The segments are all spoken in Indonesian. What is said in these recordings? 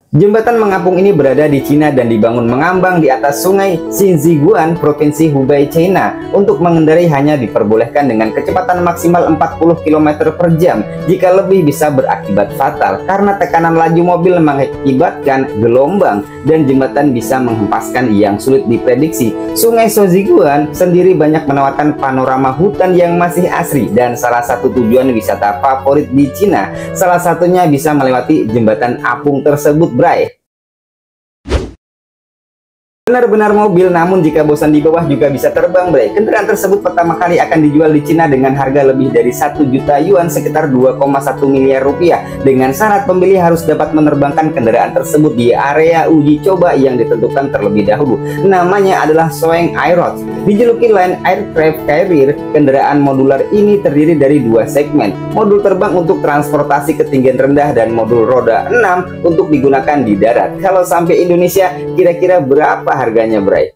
Jembatan mengapung ini berada di Cina dan dibangun mengambang di atas sungai Xinziguan, Provinsi Hubei, China. Untuk mengendarai hanya diperbolehkan dengan kecepatan maksimal 40 km per jam. Jika lebih bisa berakibat fatal karena tekanan laju mobil mengakibatkan gelombang dan jembatan bisa menghempaskan yang sulit diprediksi. Sungai Xinziguan sendiri banyak menawarkan panorama hutan yang masih asri dan salah satu tujuan wisata favorit di Cina. Salah satunya bisa melewati jembatan apung tersebut, Bray. Benar-benar mobil, namun jika bosan di bawah juga bisa terbang, Bray. Kendaraan tersebut pertama kali akan dijual di Cina dengan harga lebih dari 1 juta yuan, sekitar 2,1 miliar rupiah. Dengan syarat pembeli harus dapat menerbangkan kendaraan tersebut di area uji coba yang ditentukan terlebih dahulu. Namanya adalah Soeng Aerox. Dijuluki Land Aircraft Carrier, kendaraan modular ini terdiri dari dua segmen. Modul terbang untuk transportasi ketinggian rendah dan modul roda 6 untuk digunakan di darat. Kalau sampai Indonesia, kira-kira berapa harganya, Bray?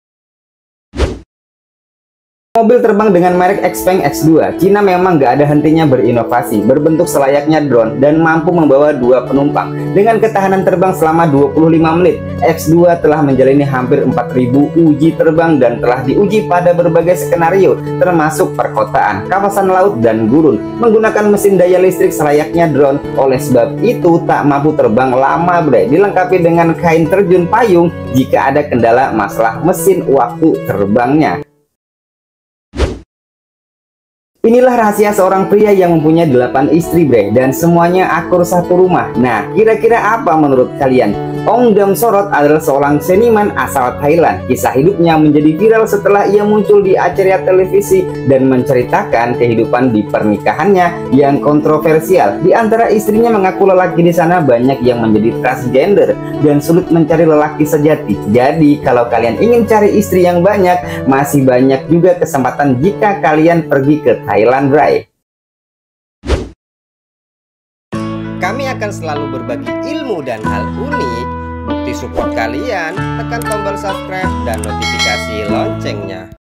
Mobil terbang dengan merek Xpeng X2, Cina memang gak ada hentinya berinovasi, berbentuk selayaknya drone dan mampu membawa 2 penumpang. Dengan ketahanan terbang selama 25 menit, X2 telah menjalani hampir 4.000 uji terbang dan telah diuji pada berbagai skenario, termasuk perkotaan, kawasan laut, dan gurun, menggunakan mesin daya listrik selayaknya drone. Oleh sebab itu, tak mampu terbang lama, Bray. Dilengkapi dengan kain terjun payung jika ada kendala masalah mesin waktu terbangnya. Inilah rahasia seorang pria yang mempunyai 8 istri, Bray, dan semuanya akur satu rumah. Nah, kira-kira apa menurut kalian? Ong Dam Sorot adalah seorang seniman asal Thailand. Kisah hidupnya menjadi viral setelah ia muncul di acara televisi dan menceritakan kehidupan di pernikahannya yang kontroversial. Di antara istrinya mengaku lelaki di sana banyak yang menjadi transgender dan sulit mencari lelaki sejati. Jadi, kalau kalian ingin cari istri yang banyak, masih banyak juga kesempatan jika kalian pergi ke Thailand, Bray. Kami akan selalu berbagi ilmu dan hal unik. Bukti support kalian, tekan tombol subscribe dan notifikasi loncengnya.